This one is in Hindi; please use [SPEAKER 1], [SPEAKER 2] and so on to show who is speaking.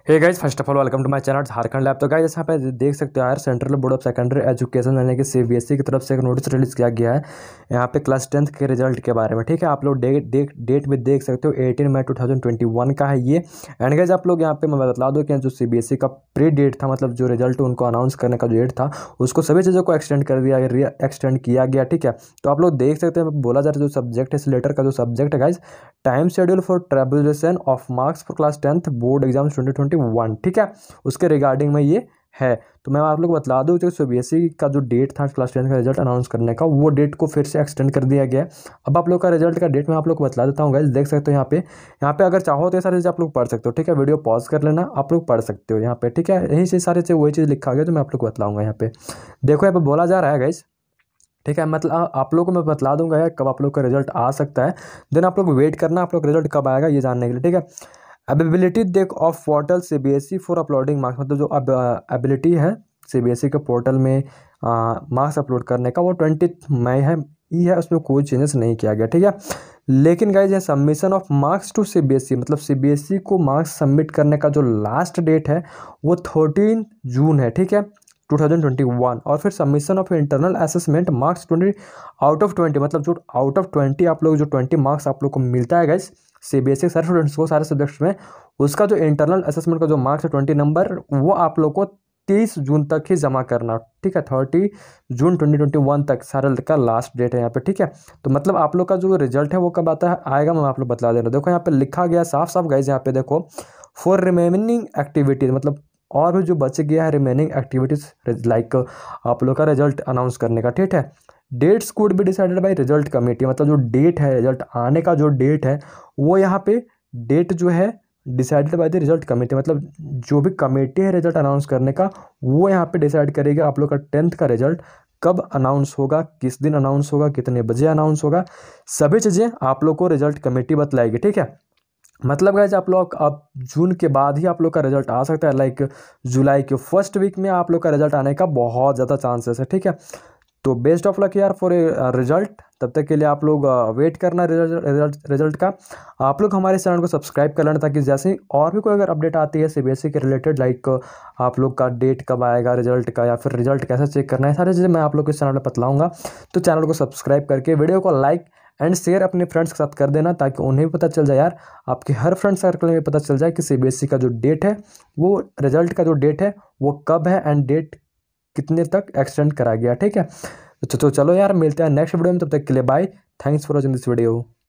[SPEAKER 1] Hey guys, first of all welcome to my channel Jharkhand lab. तो गाइस यहाँ पे देख सकते हो यार, central board of secondary education यानी कि सीबीएसई की तरफ से एक नोटिस रिलीज किया गया है यहाँ पे क्लास 10th के रिजल्ट के बारे में। ठीक है, आप लोग डेट भी देख सकते हो, 18 मई 2021 का है ये। एंड गाइस आप लोग यहाँ पे मैं बता दूँ कि जो सीबीएसई का प्री डेट था, मतलब जो रिजल्ट उनको अनाउंस करने का जो डेट था, उसको सभी चीज़ों को एक्सटेंड किया गया। ठीक है, तो आप लोग देख सकते हैं, बोला जा रहा है जो सब्जेक्ट है, इस लेटर का जो सब्जेक्ट है guys, time schedule for tabulation of marks for class 10th board exams 2021। ठीक है, उसके रिगार्डिंग में ये है। तो मैं आप लोग को बता दूं कि सीबीएसई का जो डेट था क्लास 10th का रिजल्ट अनाउंस करने का, वो डेट को फिर से एक्सटेंड कर दिया गया है। अब आप लोग का रिजल्ट का डेट मैं आप लोग को बता देता हूँ गाइस। देख सकते हो यहाँ पे अगर चाहो तो ये सारी चीज़ आप लोग पढ़ सकते हो। ठीक है, वीडियो पॉज कर लेना, आप लोग पढ़ सकते हो यहाँ पे। ठीक है, यही से सारी चीज़ वही चीज़ लिखा गया जो मैं आप लोग को बतलाऊंगा। यहाँ पे देखो, यहाँ पे बोला जा रहा है गाइस। ठीक है, मतलब आप लोग को मैं बतला दूंगा यार कब आप लोग का रिजल्ट आ सकता है। देन आप लोग वेट करना, आप लोग रिजल्ट कब आएगा ये जानने के लिए। ठीक है, अवेलेबिलिटी देख of portal CBSE for uploading marks, मतलब जो अब एबिलिटी है सीबीएसई के पोर्टल में मार्क्स अपलोड करने का, वो 20 मई है ही है, उसमें कोई चेंजेस नहीं किया गया। ठीक है, लेकिन गाइज ये submission of marks to CBSE, मतलब सीबीएसई को मार्क्स सबमिट करने का जो लास्ट डेट है वो 13 जून है। ठीक है, 2021। और फिर submission of internal assessment marks 20 out of 20, मतलब जो आउट ऑफ 20 आप लोग जो 20 मार्क्स आप लोग को मिलता है गाइस सीबीएसई सारे स्टूडेंट्स को सारे सब्जेक्ट्स में, उसका जो इंटरनल असेसमेंट का जो मार्क्स है 20 नंबर, वो आप लोग को 30 जून तक ही जमा करना। ठीक है, 30 जून 2021 तक सारे का लास्ट डेट है यहाँ पे। ठीक है, तो मतलब आप लोग का जो रिजल्ट है वो कब आता है आएगा, मैं आप लोग बता दे रहा हूँ। देखो यहाँ पे लिखा गया साफ साफ गाइज, यहाँ पे देखो, फॉर रिमेनिंग एक्टिविटीज, मतलब और भी जो बच गया है रिमेनिंग एक्टिविटीज लाइक आप लोग का रिजल्ट अनाउंस करने का। ठीक है, dates could be decided by result committee, मतलब जो डेट है रिजल्ट आने का जो डेट है वो यहाँ पे डेट जो है decided by the result committee, मतलब जो भी कमेटी है रिजल्ट अनाउंस करने का, वो यहाँ पे डिसाइड करेगी आप लोग का 10th का रिजल्ट कब अनाउंस होगा, किस दिन अनाउंस होगा, कितने बजे अनाउंस होगा, सभी चीज़ें आप लोग को रिजल्ट कमेटी बतलाएगी। ठीक है, मतलब गाइज आप लोग अब जून के बाद ही आप लोग का रिजल्ट आ सकता है, लाइक जुलाई के फर्स्ट वीक में आप लोग का रिजल्ट आने का बहुत ज़्यादा चांसेस है। ठीक है, तो बेस्ट ऑफ लक यार फॉर ए रिजल्ट। तब तक के लिए आप लोग वेट करना रिजल्ट का। आप लोग हमारे चैनल को सब्सक्राइब कर लेना, ताकि जैसे ही और भी कोई अगर अपडेट आती है सीबीएसई के रिलेटेड, लाइक आप लोग का डेट कब आएगा रिजल्ट का, या फिर रिजल्ट कैसे चेक करना है, सारी चीज़ें मैं आप लोग के चैनल में बतलाऊंगा। तो चैनल को सब्सक्राइब करके वीडियो को लाइक एंड शेयर अपने फ्रेंड्स के साथ कर देना, ताकि उन्हें भी पता चल जाए यार, आपके हर फ्रेंड सर्कल में पता चल जाए कि सीबीएसई का जो डेट है, वो रिजल्ट का जो डेट है वो कब है एंड डेट कितने तक एक्सटेंड करा गया। ठीक है, तो चलो यार, मिलते हैं नेक्स्ट वीडियो में, तब तक के लिए bye. Thanks for watching this video.